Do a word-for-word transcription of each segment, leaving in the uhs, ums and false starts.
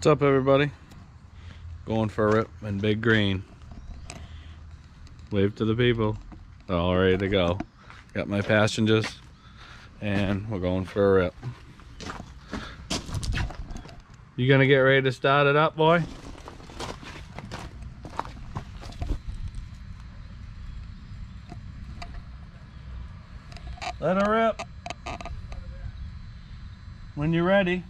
What's up, everybody? Going for a rip in Big Green. Wave to the people. All ready to go. Got my passengers and we're going for a rip. You gonna get ready to start it up, boy? Let her rip when you're ready.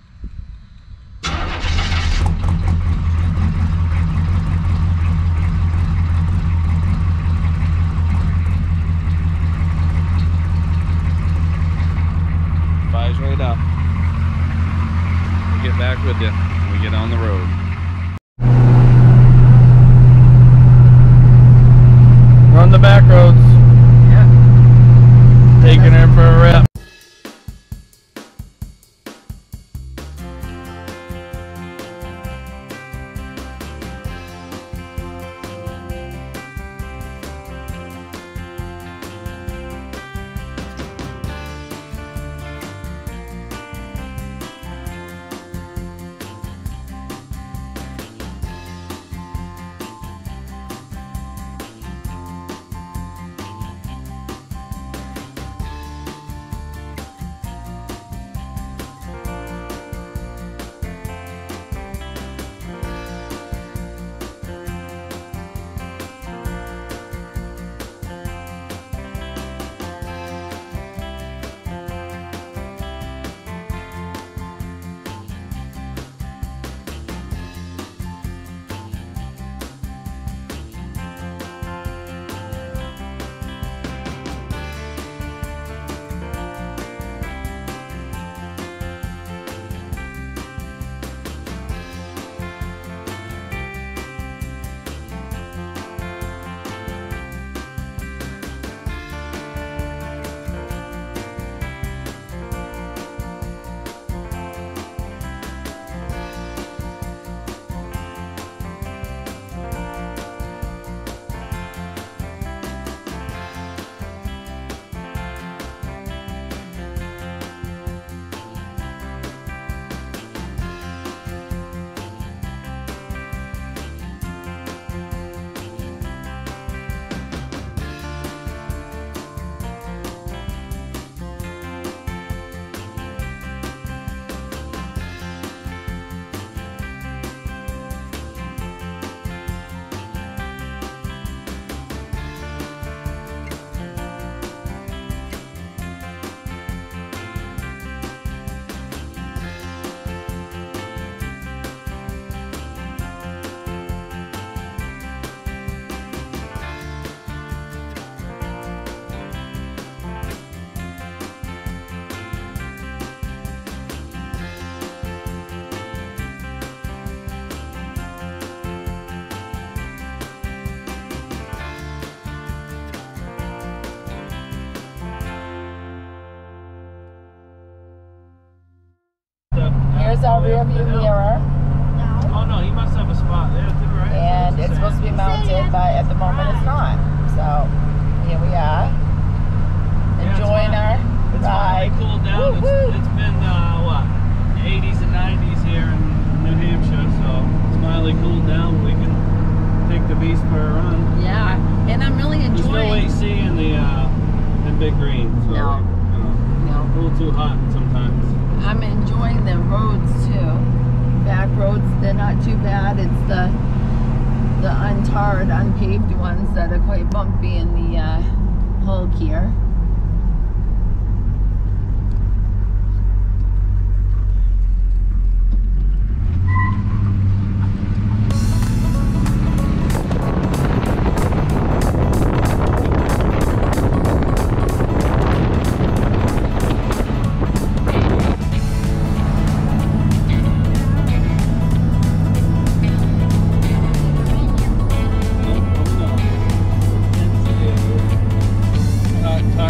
Fires right up. We'll get back with you when we get on the road. Run the back roads. Taking her for a rip. Here's our rear view mirror. Oh no, he must have a spot there too, right? And it's supposed to be mounted, but at the moment it's not. So here we are, enjoying our It's ride. finally cooled down. It's, it's been uh, what, eighties and nineties here in New Hampshire, so it's finally cooled down. We can take the beast for a run. Yeah, and I'm really There's no enjoying. A C in the uh, in Big Green, so No. you know, No. a little too hot sometimes. I'm enjoying the roads too. Back roads, they're not too bad. It's the the untarred, unpaved ones that are quite bumpy in the uh, Hulk here. Talk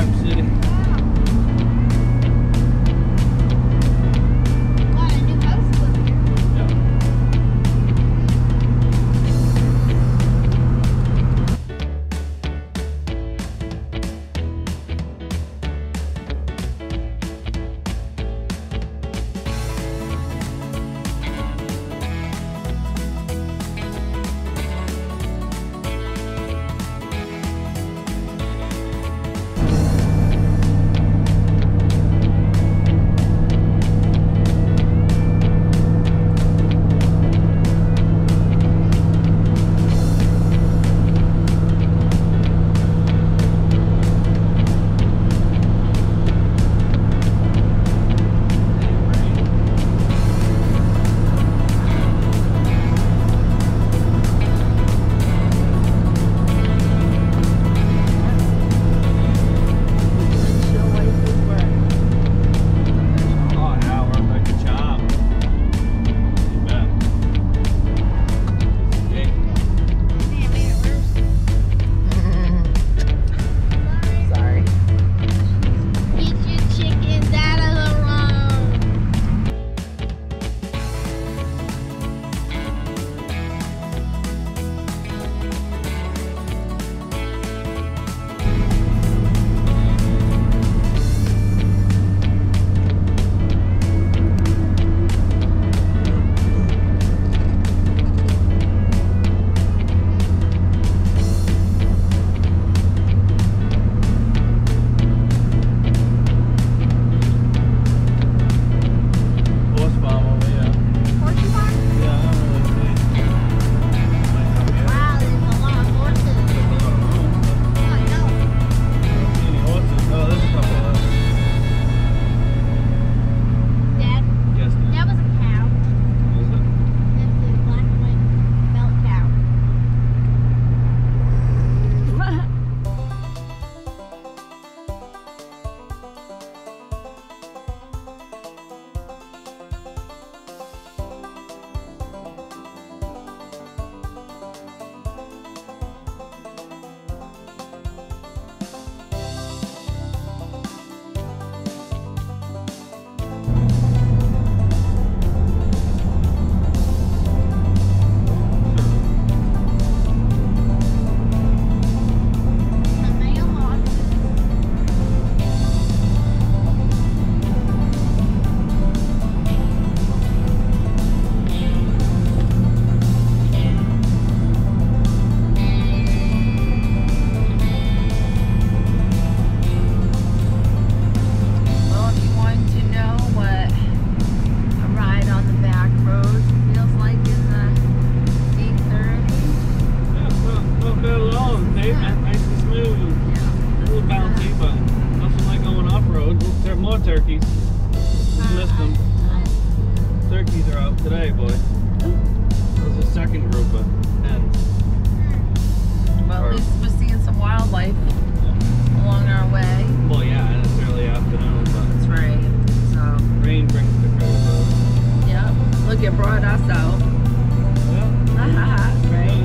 turkeys. Just missed them. Turkeys are out today, boy. There's a second group of hens. Well, Or- at least we're seeing some wildlife along our way. Well, yeah, and it's early afternoon, but That's right. So, rain brings the critters out. yep. Look, it brought us out. Yeah. Right?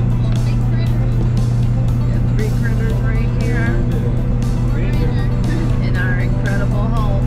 Got three critters right here in our incredible home.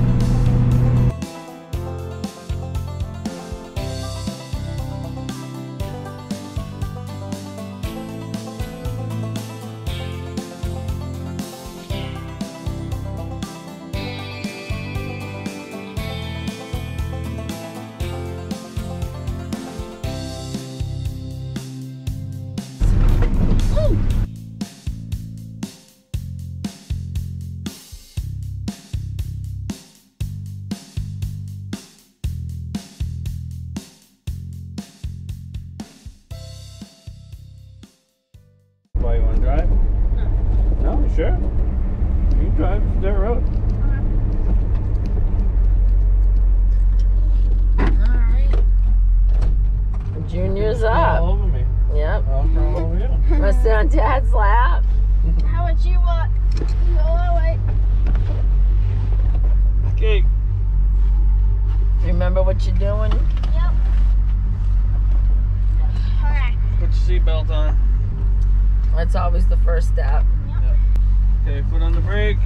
Why, you want to drive? No. No, sure. You drive, it's dirt road. Alright. Junior's up. All over me. Yep. I'll crawl over you. Wanna sit on Dad's lap? How would you want? Go away. Okay. Remember what you're doing? Yep. Alright. Put your seatbelt on. That's always the first step. Okay, foot on the brake.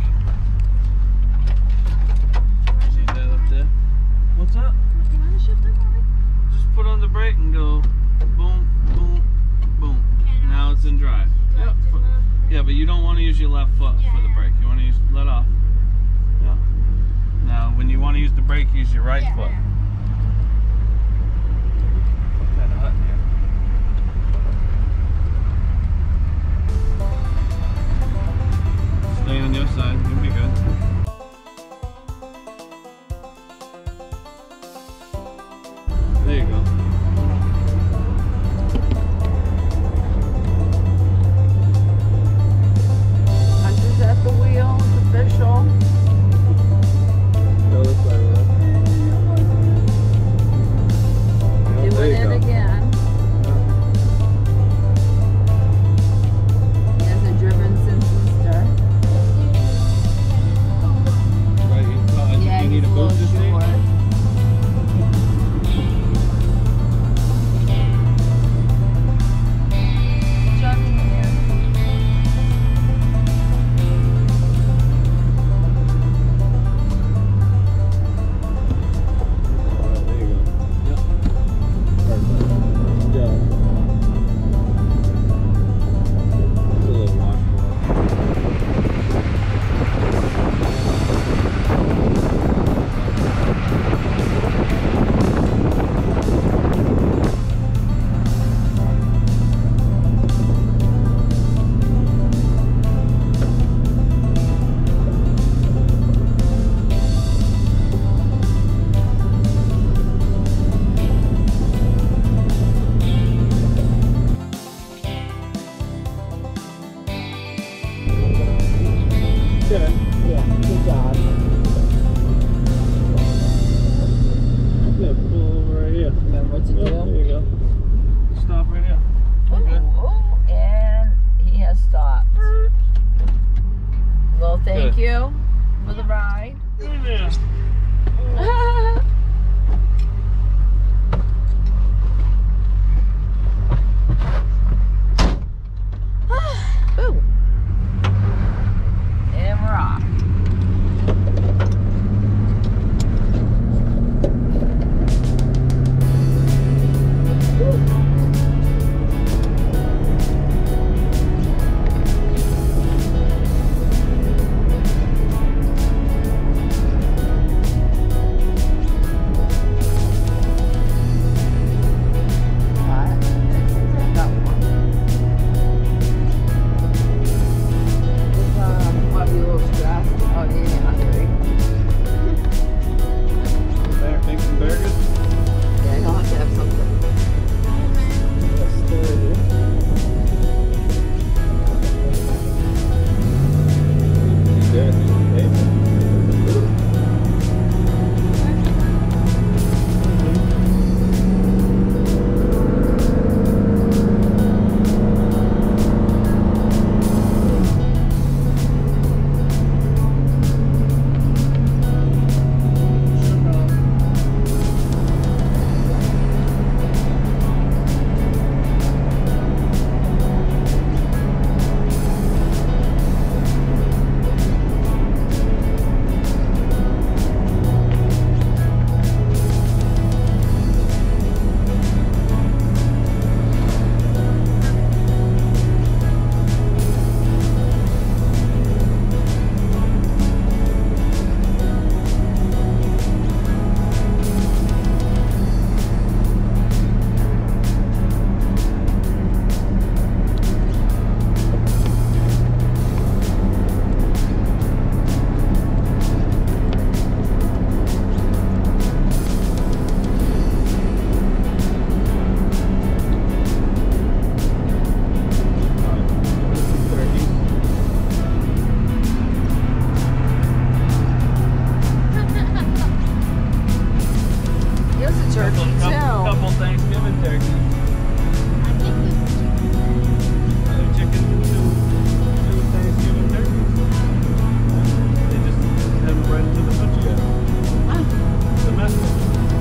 See that up there? What's up? Do you want to shift it for me? Just put on the brake and go boom, boom, boom. Okay, now- Now it's in drive. Do I Yep. do Foot- the- Yeah, but you don't want to use your left foot Yeah, for the yeah. brake. You want to use let off. Yeah. Now, when you want to use the brake, use your right Yeah, foot. yeah. Kind of hot in here. Stay on your side. You'll be good. There you go. Hunter's at the wheel. It's official. Go this way, Will. Yeah, there Doing you it go. again. He hasn't driven since Easter. Right, you, oh, I think Yeah, you he's need a a little booster seat. short. Good job, Junior. Alright, there you go. Yep. Perfect. Yeah. It's a little washboard. Good. Yeah, good job. Yeah, pull over right here. Remember what to Oh, do? there you go. Stop right here. Okay. Ooh, ooh, and he has stopped. Well, thank Good. you for the ride. Right there. Ooh. And we're off. turkey couple, too. couple, couple Thanksgiving turkeys. I think this is Other chickens and two, two Thanksgiving turkeys. They just haven't bred to the butcher yet. Domestic.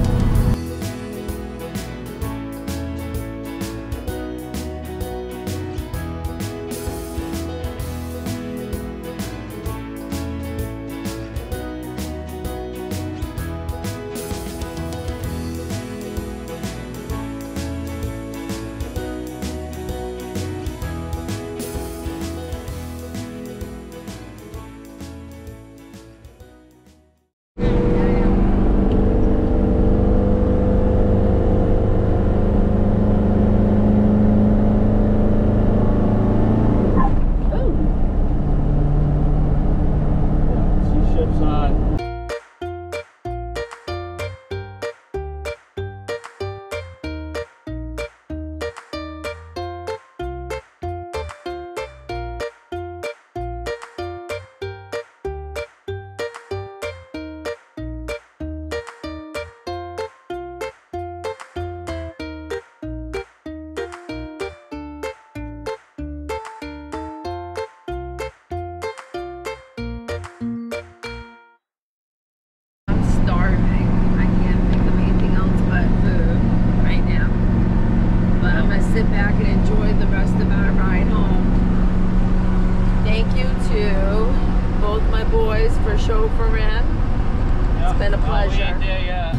Sit back and enjoy the rest of our ride home. Thank you to both my boys for chauffeuring. It's been a pleasure. Oh, we ain't there yet.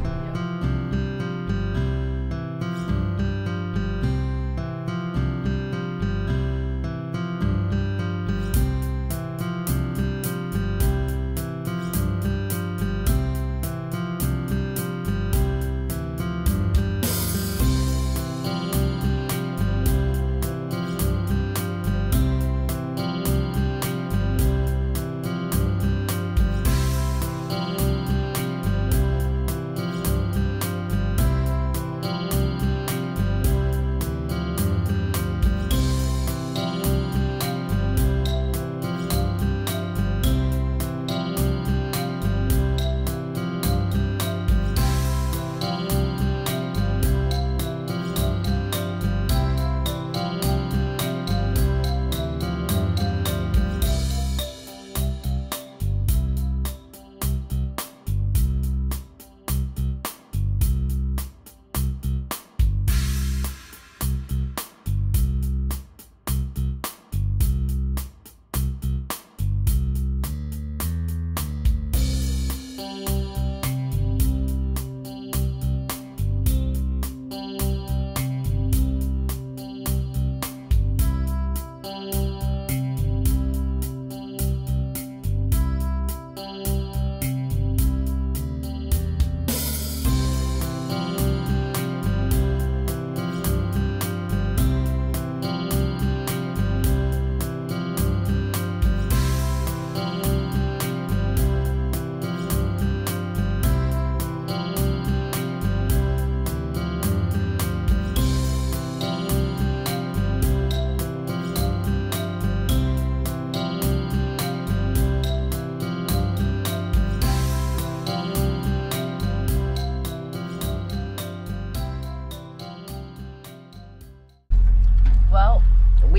Well,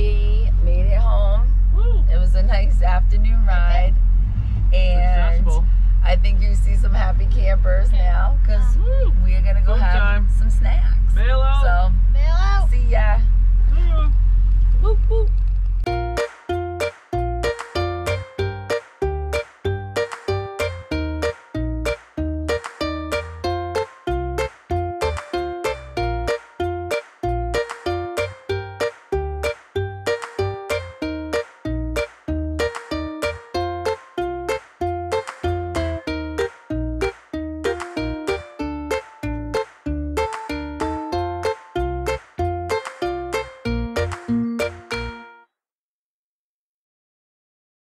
we made it home. Woo. It was a nice afternoon ride. And Successful. I think you see some happy campers now because Woo. we're going to go Food have time. some snacks.